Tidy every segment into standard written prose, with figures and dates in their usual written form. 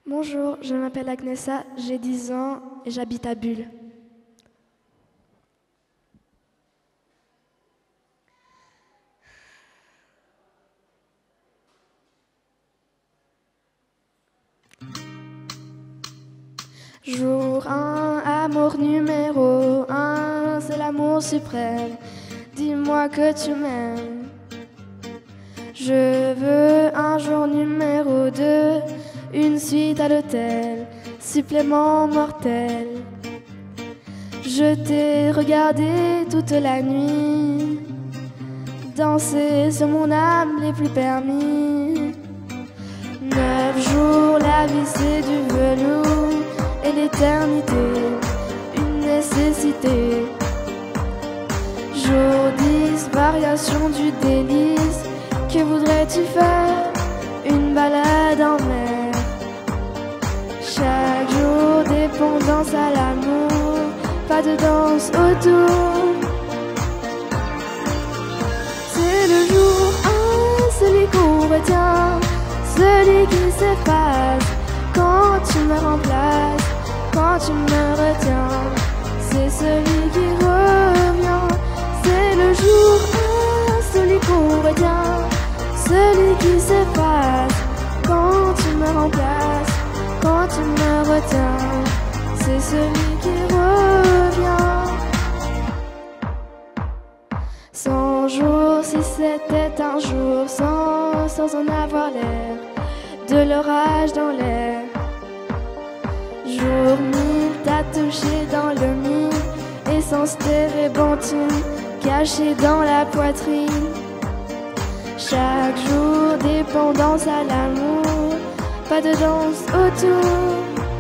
Bonjour, je m'appelle Agnesa, j'ai 10 ans et j'habite à Bulle. Jour 1, amour numéro 1, c'est l'amour suprême. Dis-moi que tu m'aimes. Je veux un jour numéro 2, une suite à l'hôtel, supplément mortel. Je t'ai regardé toute la nuit, danser sur mon âme les plus permis. 9 jours, la vie c'est du velours, et l'éternité, une nécessité. Jour 10, variation du délice, que voudrais-tu faire? Une balade en mer. Chaque jour, dépendance à l'amour, pas de danse autour. C'est le jour 1, celui qu'on retient, celui qui s'efface quand tu me remplaces, quand tu me retiens. C'est celui qui revient. C'est le jour 1, celui qu'on retient, celui qui s'efface quand tu me remplaces, quand tu me retiens. C'est celui qui revient. 100 jours, si c'était un jour sans en avoir l'air, de l'orage dans l'air. Jour 1000, t'as touché dans le mille, essence térébenthine, cachée dans la poitrine. Chaque jour, dépendance à l'amour, pas de danse autour.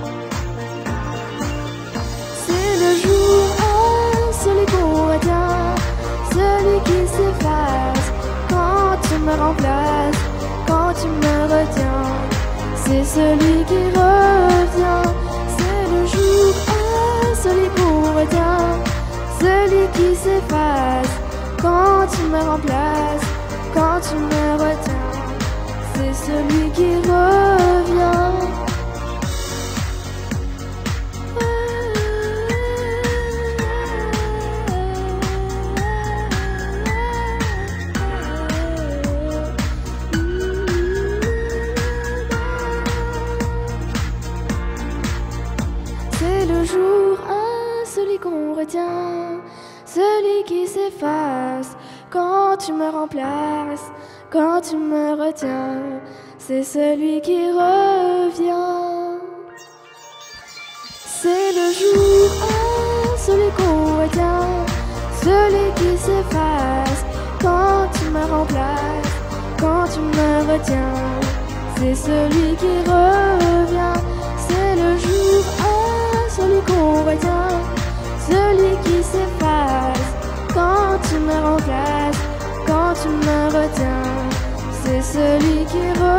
C'est le jour 1, celui qu'on retient, celui qui s'efface quand tu me remplaces, quand tu me retiens. C'est celui qui revient. C'est le jour 1, celui qu'on retient, celui qui s'efface quand tu me remplaces, quand tu me retiens. C'est celui qui revient. C'est le jour 1, celui qu'on retient, celui qui s'efface quand tu me remplaces, quand tu me retiens. C'est celui qui revient. C'est le jour 1, celui qu'on retient, celui qui s'efface quand tu me remplaces, quand tu me retiens. C'est celui qui revient. C'est le jour 1, celui qu'on retient, celui qui s'efface quand tu me remplaces, quand tu me retiens. C'est celui qui revient.